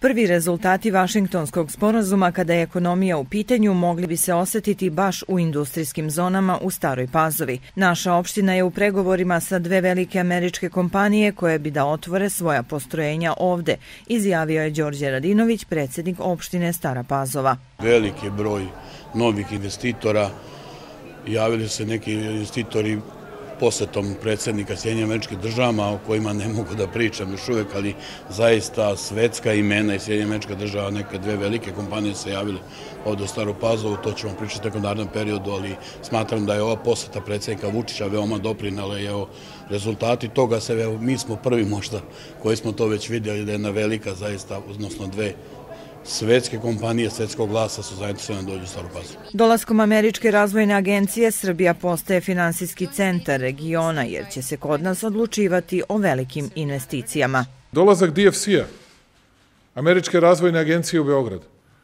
Prvi rezultati Vašingtonskog sporazuma kada je ekonomija u pitanju mogli bi se osetiti baš u industrijskim zonama u Staroj Pazovi. Naša opština je u pregovorima sa dve velike američke kompanije koje bi da otvore svoja postrojenja ovde, izjavio je Đorđe Radinović, predsjednik opštine Stara Pazova. Veliki broj novih investitora, javili se neki investitori posetom predsjednika Sjedinjenih Američkih Država, o kojima ne mogu da pričam još uvek, ali zaista svetska imena iz Sjedinjenih Američkih Država, neke dve velike kompanije se javile ovdje u Staru Pazovu, to ćemo pričati u narednom periodu, ali smatram da je ova poseta predsjednika Vučića veoma doprinela i evo rezultati toga mi smo prvi možda koji smo to već vidjeli da je jedna velika zaista, odnosno dve svetske kompanije svetskog glasa su zainteresovane da dođu u Staru Pazovu. Dolaskom Američke razvojne agencije Srbija postaje finansijski centar regiona jer će se kod nas odlučivati o velikim investicijama. Dolazak DFC-a, Američke razvojne agencije u Beograd.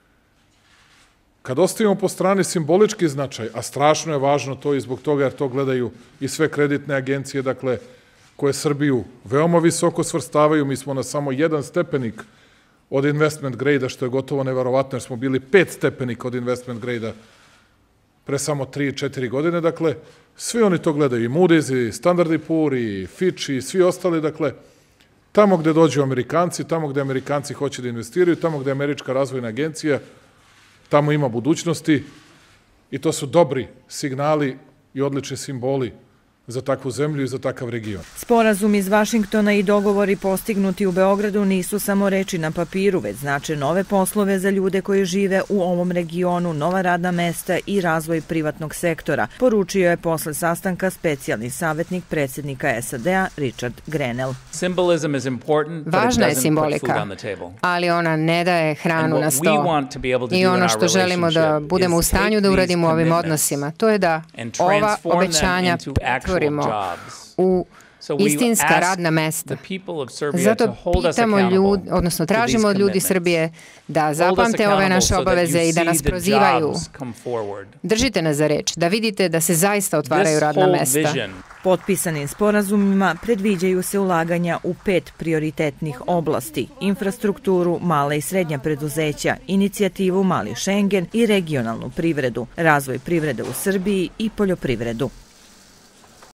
Kad ostavimo po strani simbolički značaj, a strašno je važno to i zbog toga jer to gledaju i sve kreditne agencije, dakle, koje Srbiju veoma visoko svrstavaju, mi smo na samo jedan stepenik od investment grade-a, što je gotovo neverovatno, jer smo bili 5 stepenika od investment grade-a pre samo 3-4 godine. Dakle, svi oni to gledaju, i Moody's, i Standard & Poor, i Fitch, i svi ostali. Dakle, tamo gde dođu Amerikanci, tamo gde Amerikanci hoće da investiraju, tamo gde je Američka razvojna agencija, tamo ima budućnosti i to su dobri signali i odlični simboli za takvu zemlju i za takav region. Sporazum iz Vašingtona i dogovori postignuti u Beogradu nisu samo reči na papiru, već znače nove poslove za ljude koji žive u ovom regionu, nova radna mesta i razvoj privatnog sektora, poručio je posle sastanka specijalni savjetnik predsjednika SAD-a Richard Grenell. Važna je simbolika, ali ona ne daje hranu na sto. I ono što želimo da budemo u stanju da uradimo u ovim odnosima, to je da ova obećanja pretvorimo u istinska radna mesta. Zato pitamo ljudi, odnosno tražimo od ljudi Srbije da zapamte ove naše obaveze i da nas prozivaju. Držite nas za reč, da vidite da se zaista otvaraju radna mesta. Potpisanim sporazumima predviđaju se ulaganja u 5 prioritetnih oblasti: infrastrukturu, mala i srednja preduzeća, inicijativu Mali Šengen i regionalnu privredu, razvoj privrede u Srbiji i poljoprivredu.